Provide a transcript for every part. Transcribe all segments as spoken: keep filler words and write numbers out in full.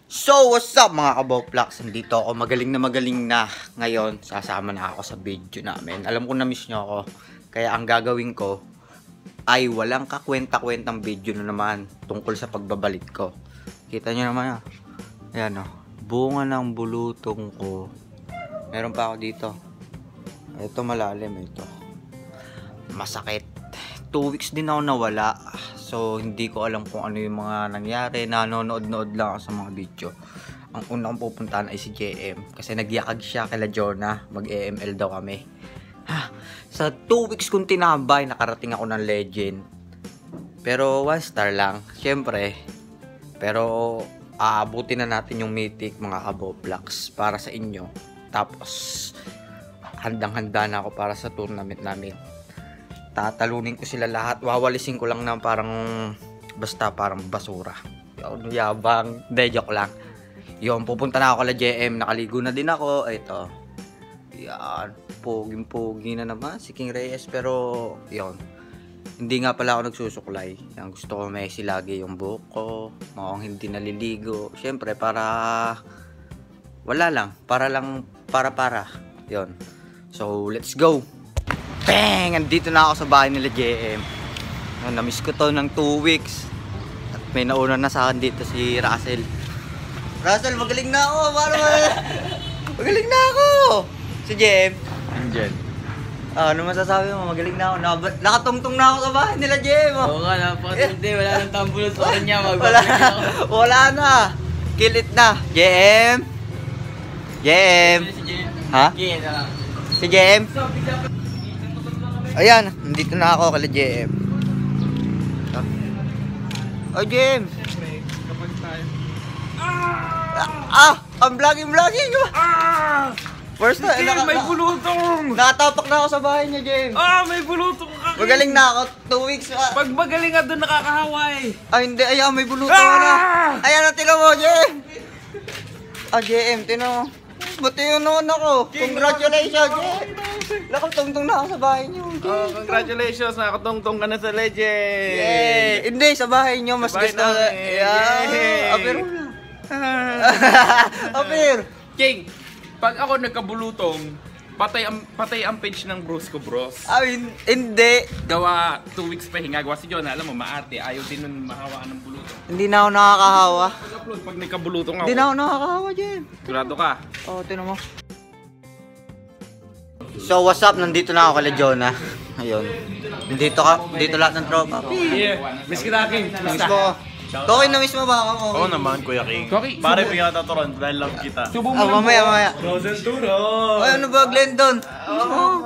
So, what's up mga kaboplox? Nandito ako, magaling na magaling na. Ngayon, sasama na ako sa video namin. Alam ko na miss nyo ako. Kaya ang gagawin ko ay walang kakwenta-kwentang video na naman tungkol sa pagbabalik ko. Kita nyo naman ah. Ayan o. Oh. Bunga ng bulutong ko. Meron pa ako dito. Ito malalim ito. Masakit. Two weeks din ako nawala. So, hindi ko alam kung ano yung mga nangyari. Nanonood-nood lang ako sa mga video. Ang una kong pupuntahan ay si J M. Kasi nagyakag siya kay Jonah. Mag-E M L daw kami. Ha, sa two weeks kong tinambay, nakarating ako ng legend. Pero one star lang. Siyempre. Pero, aabutin na natin yung mythic mga kaboplox para sa inyo. Tapos, handang-handa na ako para sa tournament namin. Tatalunin ko sila lahat. Wawalisin ko lang ng parang basta parang basura. Yung yabang. De, joke lang. Yun, pupunta na ako kala J M. Nakaligo na din ako. Ito. Yan. Poging-pogi na naman si King Reyes. Pero, yun. Hindi nga pala ako nagsusuklay. Yan, gusto ko messy lagi yung buhok ko. Mukhang hindi naliligo. Siyempre, para wala lang. Para lang, para-para. Yun. So, let's go. Bang! Andito na ako sa bahay nila J M. Na-miss ko to ng two weeks. At may nauna na sa akin dito si Russell. Russell, magaling na ako! Para magaling na ako! Si J M. Andyan. Ah, ano masasabi mo? Magaling na ako. Nakatungtong na ako sa bahay nila J M. Oh. Oo nga, napakatindi. Wala nang tambulot sa kanya. Wala, wala na. Kilit na. J M. J M. Si J M. Ha? Kaya na lang. Si J M. Ayan, nandito na ako kala J M. Oh, J M. Kapag tayo. Ah! Ang vlogging-vlogging ko! Ah! First time, King, may bulutong! nakatapak na ako sa bahay niya, J M. Ah! May bulutong ka! Magaling na ako, two weeks. Ah, Pag magaling nga doon nakakahawa eh. ah hindi, ayan, may bulutong Ah! na. Ayan, ang tino mo, J M. Ah, J M, tino mo. Buti yun noon ako. Congratulations, J M. Nakatungtong na ako sa bahay niyo, J M. Oh, congratulations! Nakatungtong ka na sa legend! Yay! Hindi, sa bahay niyo, mas Sa bahay gusto. namin. Yeah. Yay! Apero na. Apero. King, pag ako nagkabulutong, patay ang patay ang page ng bros ko, bros. Ah, hindi. Gawa two weeks pa hingagawa si John, alam mo, maarte, ayaw din nun mahawaan ng bulutong. Hindi na ako nakakahawa. Pag-upload, pag nagkabulutong ako. Hindi na ako nakakahawa, J M. Sigurado ka. Oo, oh, tinan mo. So, what's up? Nandito na ako kala Jonah. Ayun. Nandito ka, dito lahat ng tropa. Yeah. Miss kita, King. Miss mo. Toki na miss mo ba ako? Oo naman, Kuya King. Koki, Pare, pinataturon dahil love kita. Subo mo Ah, lang mamaya, po. mamaya. Frozen Turo! Ay, ano ba, Glendon? Oo.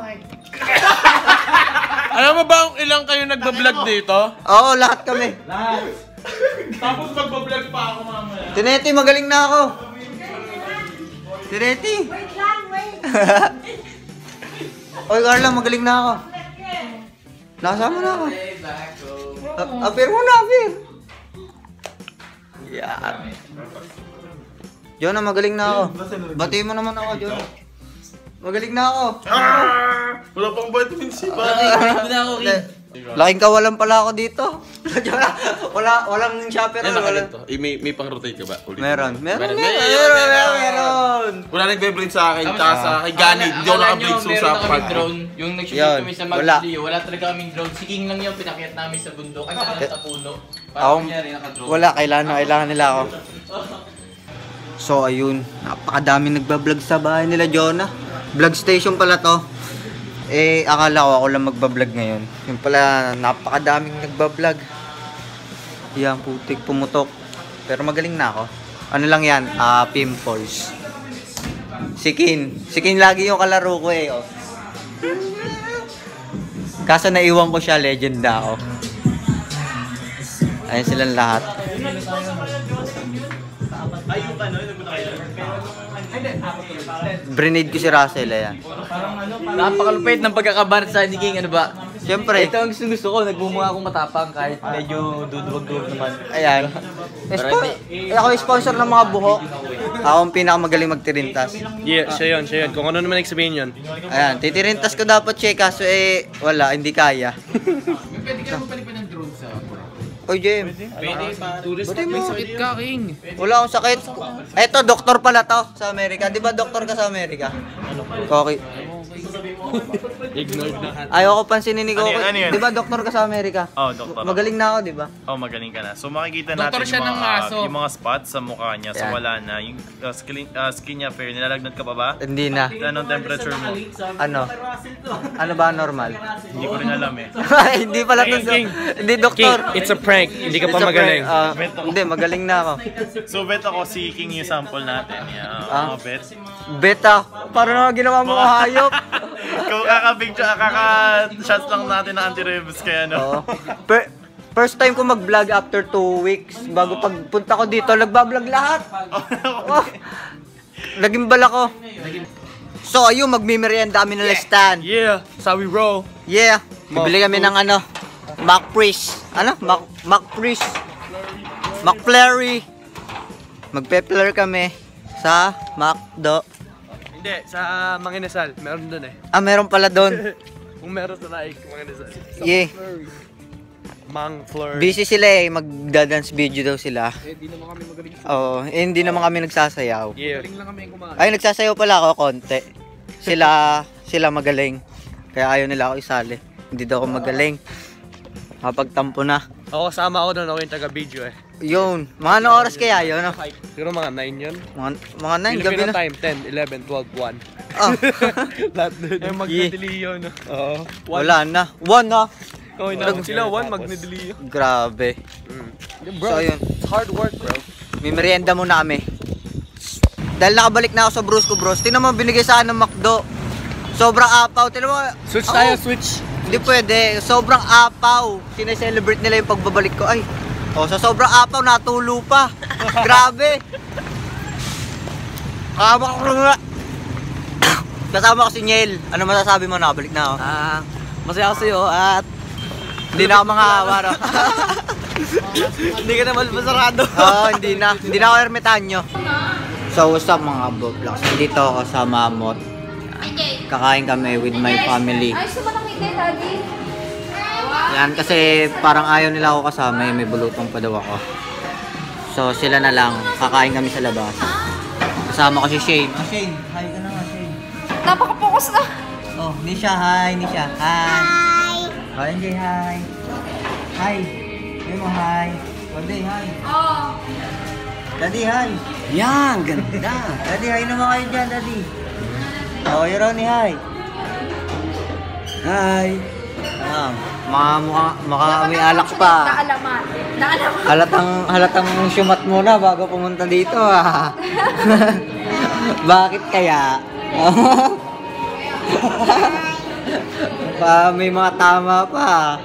Alam mo ba kung ilang kayo nagbablog dito? Oo, lahat kami. Tapos magbablog pa ako mamaya. Tineti, magaling na ako. Tineti. Wait lang, wait! Oy, Carla, magaling na ako. Nakasama na ako. Ah, apir mo na, apir. Yan. Jonah, magaling na ako. Batiin mo naman ako, Jonah. Magaling na ako. Ah! Wala pang vitamin C ba? Laking kawalan pala ako dito. Wala, walang shopper. Ano Wala. ka dito? Eh, may, may pang-rotate ka ba? Ulit. Meron, meron, Meron, meron, meron, meron, meron, meron. Wala nagbe-blade sa akin, tsaka sa kay Gani. Hindi ako naka-blade so sa kami pag drone, yung nag-shoot Yun, kami sa wala. Magdaleo, wala talaga kaming drone. Si King lang yung pinakyat namin sa bundok, ay sa sa puno. Ako, Para kunyari naka-drone. wala, kailangan, kailangan nila ako. So, ayun, napakadami nagbablog sa bahay nila, Jonah. Vlog station pala to. Eh, akala ko ako lang magbablog ngayon. Yung pala, napakadaming nagbablog. Yan, putik, pumutok. Pero magaling na ako. Ano lang yan? Ah, pimples. Si Kin. Si Kin lagi yung kalaro ko eh. Oh. Kaso naiwan ko siya, legend na ako. Ayun silang lahat. Brinade ko si Russell, ayan. Napakalupit ng pagkakabansa ni King, ano ba? Siyempre. Ito ang gusto gusto ko, nagbumukha akong matapang kahit medyo duduwag-duwag naman. Ayan. Espo eh, ako yung sponsor ng mga buhok. Ako ang pinakamagaling magtirintas. Yeah, siya yun, siya yun. Kung ano naman sabihin yun. Ayan, titirintas ko dapat siya, kaso eh, wala, hindi kaya. Pwede ka mo palipad ng drone sa Oy, Jem. Pwede pa. Buti mo. May sakit ka, King. Wala akong sakit. Eto, doktor pala to sa Amerika. Di ba doktor ka sa Amerika? Okay. Ignored na. Ayaw ko pansinin ni Coco. Ano yun, ano yun? Di ba doktor ka sa Amerika? Oh, doktor. Magaling na ako, di ba? Oh, magaling ka na. So makikita Doktor natin siya yung ng mga, aso. yung mga spots sa mukha niya. So Yan. wala na. Yung uh, skin, uh, skin niya fair. Nilalagnat ka pa ba? Hindi na. Anong temperature mo? Ano? Ano ba normal? Hindi ko rin alam eh. Hindi pala to. Hindi doktor. It's a prank. Hindi ka It's pa a magaling. prank. Ah, hindi, magaling na ako. So bet ako seeking yung sample natin. Yeah, Ah. mga bet. Beta. Parang na ginawa mo ko hayop. Kung kaka-picture, kaka-shots lang natin ng anti-ribs kaya no. Oo. Per- First time ko mag-vlog after two weeks. Bago pagpunta ko dito, nagbablog lahat. Oh, naging bala ko. So, ayun, magmimerienda kami ng Lestan. Yeah, that's how we roll. Yeah. Bibili kami ng ano, McPris. Ano? Mac McPris. McFlurry. Magpe-flare kami sa McDo. Hindi, sa Manginasal. Meron doon eh. Ah, meron pala doon. Kung meron sa Naik, Manginasal. Yeah. Mang Fleur. Busy sila eh. Magda-dance video daw sila. Eh, di naman kami magaling. Oo. Eh, hindi naman kami nagsasayaw. Yeah. Galing lang kami kumain. Ay, nagsasayaw pala ako konti. Sila, sila magaling. Kaya ayaw nila ako isali. Hindi daw ako magaling. Kapagtampo na. Ako kasama ako doon, ako yung taga-video eh. Yun. Mga ano oras kaya yun? No? Siguro mga nine yun. Mga, mga nine, gabi Filipino na. time, ten, eleven, twelve, one. Oh. Lahat doon. Yung Magnadiliyo, no? Oo. Wala na. One na. Oh, inabot sila, one, Magnadiliyo. Grabe. Mm. So, yun. It's hard work, bro. May merienda muna kami. Dahil nakabalik na ako sa Brusco Bros. Tingnan mo, binigay sa akin ng McDo. Sobrang apaw. Tingnan mo. Switch oh, tayo, switch. Hindi pwede. Sobrang apaw. Sineselebrate nila yung pagbabalik ko. Ay. Oh, sa sobrang apaw, natulo pa. Grabe. Kasama ko na. Kasama ko si Niel. Ano masasabi mo? Nakabalik na ako. Ah, masaya ako sa'yo at Hindi na ako mga awara. hindi ka naman masarado. Oo, hindi na. Hindi na ako ermitanyo. So, what's up mga vlogs? Nandito ako sa Mamot. Kakain kami with my family. Ayos naman ang ngiti, Daddy. Yan, kasi parang ayaw nila ako kasama. May bulutong pa daw ako. So, sila na lang. Kakain kami sa labas. Kasama ko si Shane. Oh, Shane. Hi ka na nga, Shane. Napaka-focus na. Oh, Nisha. Hi, Nisha. Hi. Hi. Oh, M J, hi. Hi. Hey mo, hi. Daddy, hi. Oh. Daddy, hi. Yan, ganda. Daddy, hi naman kayo dyan, Daddy. Oh, you're on, hi. Hi. Ah, mga mukha, mukha may alak pa. Naalaman. Naalaman. Halatang, halatang syumat muna bago pumunta dito, ah. Bakit kaya? Pa, may mga tama pa.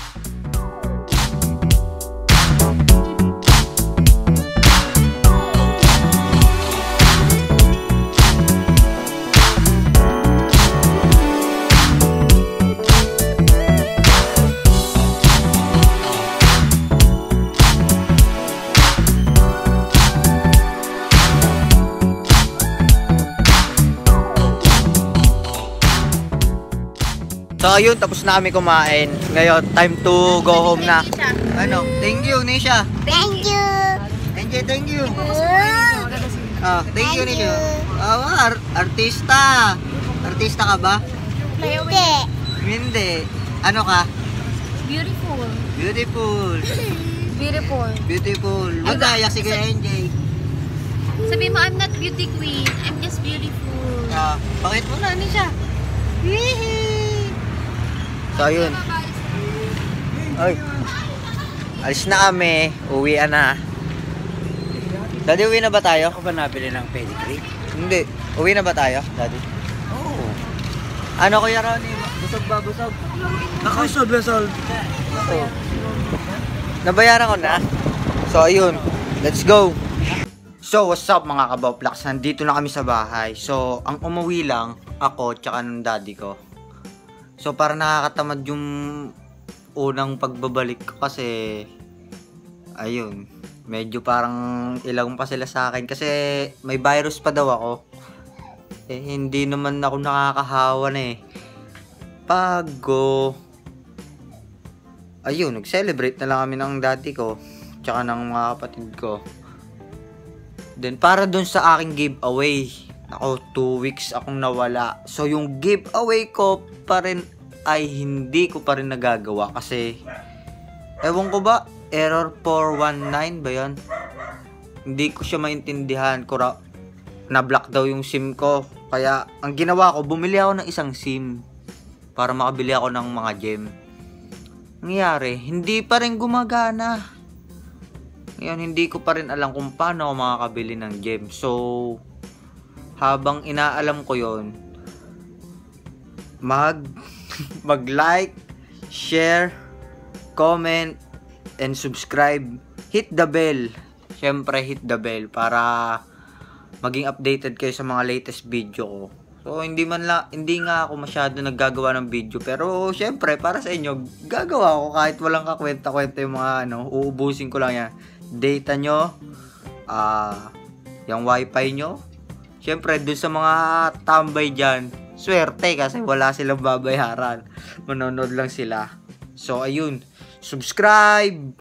So ayun, tapos na kami kumain. Ngayon, time to go home na. Ano? Thank you, Nisha. Thank you. N J, thank you. Ah, thank you, Nisha. Ah, ar artista. Artista ka ba? Hindi. Hindi. Ano ka? Beautiful. Beautiful. Beautiful. Beautiful. Wag na, si Kuya N J. Sabi mo, I'm not beauty queen. I'm just beautiful. Ah, bakit mo na, Nisha? So ayun. Ay. Alis na kami. Uwi na. Daddy, uwi na ba tayo? Ako ba nabili ng pedigree? Hindi. Uwi na ba tayo, Daddy? Oo. Ano, Kuya Ronnie? Busog ba? Busog? Nakasod, Besol. Oo. Nabayaran ko na. So ayun. Let's go. So what's up mga kabawplaks? Nandito na kami sa bahay. So ang umuwi lang ako tsaka ng daddy ko. So para nakakatamad yung unang pagbabalik ko kasi ayun, medyo parang ilang pa sila sa akin kasi may virus pa daw ako. Eh hindi naman ako nakakahawan eh. Pago. ayun, nag-celebrate na lang kami ng daddy ko, tsaka ng mga kapatid ko. Then, para dun sa aking giveaway, ako, two weeks akong nawala. So, yung giveaway ko pa rin ay hindi ko pa rin nagagawa kasi, ewan ko ba, error four one nine ba yun? Hindi ko siya maintindihan. Kura, na-block daw yung SIM ko. Kaya, ang ginawa ko, bumili ako ng isang SIM para makabili ako ng mga gem. Nangyari, hindi pa rin gumagana. Ngayon, hindi ko pa rin alam kung paano ako makakabili ng gem. So, habang inaalam ko yon, mag, mag-like, share, comment, and subscribe. Hit the bell. Siyempre, hit the bell para maging updated kayo sa mga latest video ko. So, hindi man la, hindi nga ako masyado naggagawa ng video. Pero, syempre, para sa inyo, gagawa ako kahit walang kakwenta-kwenta yung mga, ano, uubusin ko lang yan. Data nyo, ah, uh, yung wifi nyo. Syempre, dun sa mga tambay dyan, swerte kasi wala silang babayaran. Manonood lang sila. So, ayun. Subscribe!